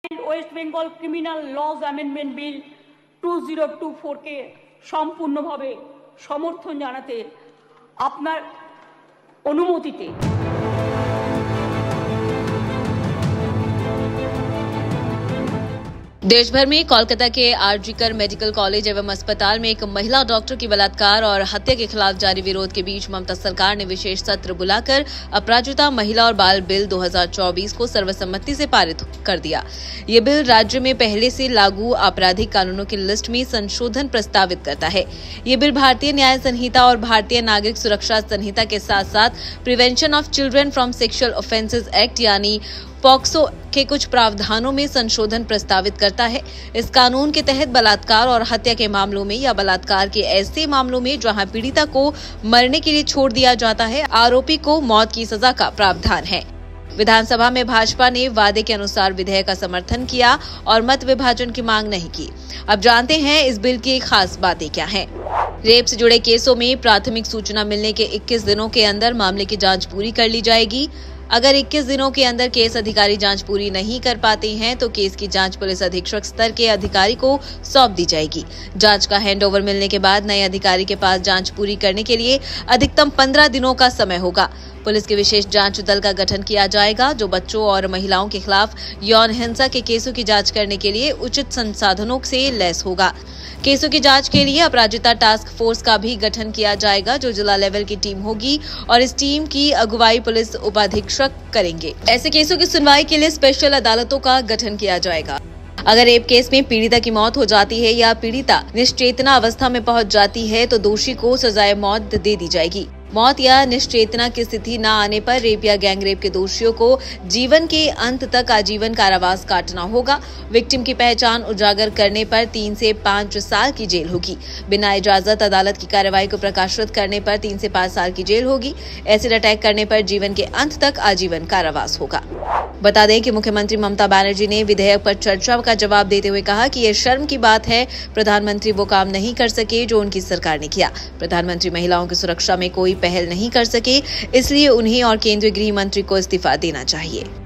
West Bengal criminal laws amendment bill 2024 কে সম্পূর্ণভাবে সমর্থন জানাতে আপনার অনুমতিতে देश भर में कोलकाता के आरजीकर मेडिकल कॉलेज एवं अस्पताल में एक महिला डॉक्टर की बलात्कार और हत्या के खिलाफ जारी विरोध के बीच ममता सरकार ने विशेष सत्र बुलाकर अपराजिता महिला और बाल बिल 2024 को सर्वसम्मति से पारित कर दिया। ये बिल राज्य में पहले से लागू आपराधिक कानूनों की लिस्ट में संशोधन प्रस्तावित करता है। ये बिल भारतीय न्याय संहिता और भारतीय नागरिक सुरक्षा संहिता के साथ साथ prevention of children from sexual offences act यानी पॉक्सो के कुछ प्रावधानों में संशोधन प्रस्तावित करता है। इस कानून के तहत बलात्कार और हत्या के मामलों में या बलात्कार के ऐसे मामलों में जहां पीड़िता को मरने के लिए छोड़ दिया जाता है, आरोपी को मौत की सजा का प्रावधान है। विधानसभा में भाजपा ने वादे के अनुसार विधेयक का समर्थन किया और मत विभाजन की मांग नहीं की। अब जानते हैं इस बिल की खास बातें क्या हैं। रेप से जुड़े केसों में प्राथमिक सूचना मिलने के 21 दिनों के अंदर मामले की जांच पूरी कर ली जाएगी। अगर 21 दिनों के अंदर केस अधिकारी जांच पूरी नहीं कर पाते हैं तो केस की जांच पुलिस अधीक्षक स्तर के अधिकारी को सौंप दी जाएगी। जांच का हैंडओवर मिलने के बाद नए अधिकारी के पास जांच पूरी करने के लिए अधिकतम 15 दिनों का समय होगा। पुलिस के विशेष जांच दल का गठन किया जाएगा जो बच्चों और महिलाओं के खिलाफ यौन हिंसा के केसों की जांच करने के लिए उचित संसाधनों से लैस होगा। केसों की जांच के लिए अपराजिता टास्क फोर्स का भी गठन किया जाएगा जो जिला लेवल की टीम होगी और इस टीम की अगुवाई पुलिस उपाधीक्षक करेंगे। ऐसे केसों की सुनवाई के लिए स्पेशल अदालतों का गठन किया जाएगा। अगर रेप केस में पीड़िता की मौत हो जाती है या पीड़िता निश्चेतना अवस्था में पहुंच जाती है तो दोषी को सजाए मौत दे दी जाएगी। मौत या निश्चेतना की स्थिति न आने पर रेप या गैंग रेप के दोषियों को जीवन के अंत तक आजीवन कारावास काटना होगा। विक्टिम की पहचान उजागर करने पर 3 से 5 साल की जेल होगी। बिना इजाजत अदालत की कार्रवाई को प्रकाशित करने पर 3 से 5 साल की जेल होगी। एसिड अटैक करने पर जीवन के अंत तक आजीवन कारावास होगा। बता दें कि मुख्यमंत्री ममता बनर्जी ने विधेयक पर चर्चा का जवाब देते हुए कहा कि ये शर्म की बात है, प्रधानमंत्री वो काम नहीं कर सके जो उनकी सरकार ने किया। प्रधानमंत्री महिलाओं की सुरक्षा में कोई पहल नहीं कर सके, इसलिए उन्हें और केंद्रीय गृह मंत्री को इस्तीफा देना चाहिए।